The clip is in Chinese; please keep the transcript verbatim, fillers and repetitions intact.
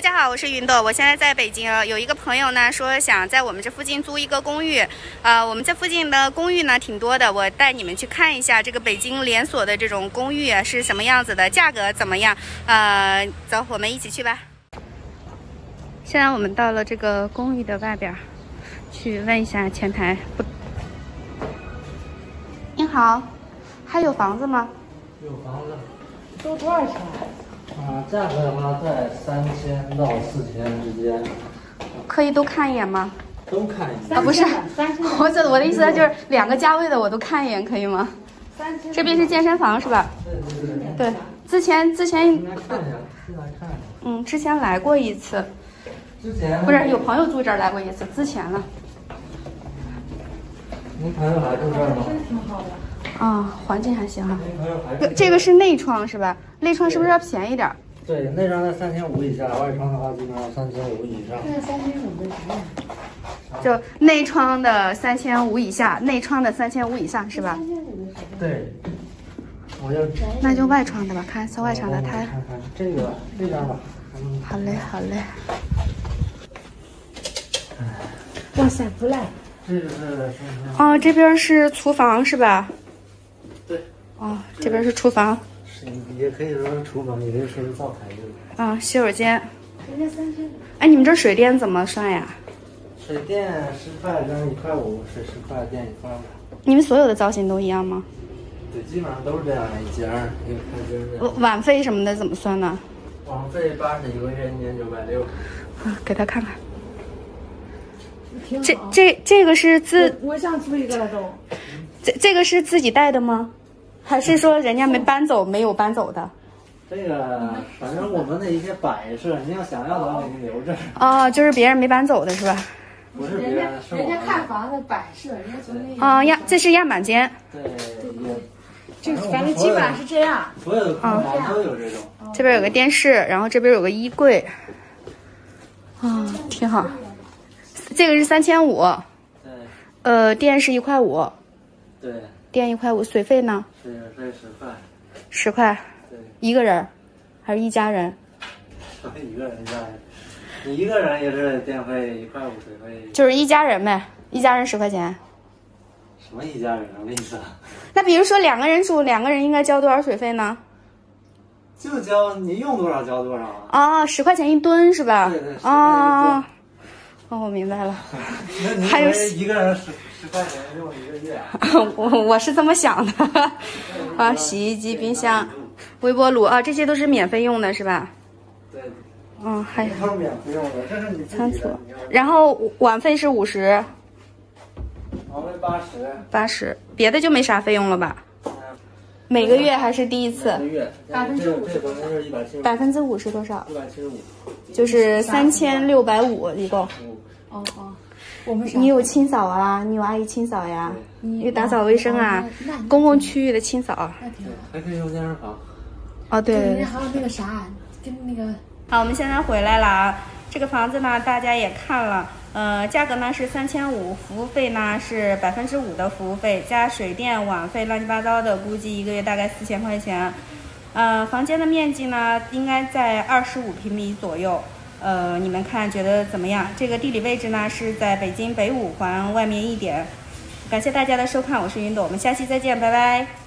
家好，我是云朵，我现在在北京。有一个朋友呢说想在我们这附近租一个公寓，呃，我们这附近的公寓呢挺多的，我带你们去看一下这个北京连锁的这种公寓是什么样子的，价格怎么样？呃，走，我们一起去吧。现在我们到了这个公寓的外边，去问一下前台。不，您好，还有房子吗？ 有房子。 都多少钱？ 啊，价格的话在三千到四千之间。 可以都看一眼吗？ 都看一眼。 啊，不是，我这我的意思就是两个价位的我都看一眼，可以吗？ 三千。 这边是健身房是吧？ 对对对。 对，之前之前应该看一下，进来看一下。 嗯，之前来过一次。 之前不是有朋友住这儿来过一次，之前了。 您朋友来住这儿吗？ 真挺好的。 啊，环境还行哈。 您朋友还这个是内窗是吧？内窗是不是要便宜点？ 对，内窗在三千五以下，外窗的话基本上三千五以上。 现在三千五的啥呀？ 就内窗的三千五以下，内窗的三千五以上是吧？ 三千五的啥？ 对，我就那就外窗的吧，看是外窗的，它看看这个这边吧。 好嘞，好嘞。 哇塞，不赖。 这个是哦，这边是厨房是吧？ 对。 哦，这边是厨房。 是，也可以说是厨房，也可以说是灶台这个。 啊，洗手间。 人家三千。 哎，你们这水电怎么算呀？ 水电十块跟一块五，水十块，电一块五。 你们所有的造型都一样吗？ 对，基本上都是这样的，一间儿一个开间这样。 晚费什么的怎么算呢？ 网费八十一个月，一年九百六。 啊，给他看看。 挺好。 这这这个是自我想租一个了都。 这这个是自己带的吗？还是说人家没搬走，没有搬走的？ 这个反正我们的一些摆设，您要想要的话，给您留着。 哦，就是别人没搬走的是吧？ 不是别人家人，是我人家们看房子摆设，人家从那。 啊样，这是样板间。 对，也。 这反正基本上是这样。 所有的空房都有这种。 这边有个电视，然后这边有个衣柜。啊，挺好。这个是三千五。 对。 呃，电是一块五。 对。 电一块五，水费呢？ 水费十块。 十块。 对。 一个人，还是一家人？ 一个人一家人，你一个人也是电费一块五，水费。 就是一家人呗，一家人十块钱。 什么一家人？什么意思啊？ 那比如说两个人住，两个人应该交多少水费呢？ 就交你用多少交多少啊。 哦，十块钱一吨是吧？ 对对。 哦。哦，我明白了。 还有一个人十十块钱用一个月。 我我是这么想的。啊，洗衣机、冰箱、微波炉啊，这些都是免费用的是吧？ 对。 嗯，还有。 都是免费用的，这是你自己的。 然后晚费是五十。 晚费八十。 八十，别的就没啥费用了吧？每个月还是第一次？ 每个月。百分之五十。百分之一百七十。 百分之五是多少？ 一百七十五。 就是三千六百五一共。 哦哦。我们你有清扫啊，你有阿姨清扫呀，你有打扫卫生啊，公共区域的清扫。 那挺好。 还可以用健身房。 哦，对。 人家还有那个啥，跟那个。 好，我们现在回来了啊。这个房子呢，大家也看了，呃，价格呢是三千五，服务费呢是百分之五的服务费，加水电网费乱七八糟的，估计一个月大概四千块钱。呃，房间的面积呢应该在二十五平米左右。呃，你们看觉得怎么样？这个地理位置呢是在北京北五环外面一点。感谢大家的收看，我是云朵，我们下期再见，拜拜。